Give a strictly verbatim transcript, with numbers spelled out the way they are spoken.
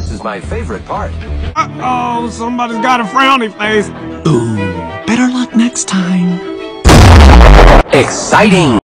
This is my favorite part. Uh-oh, somebody's got a frowny face. Ooh, better luck next time. Exciting!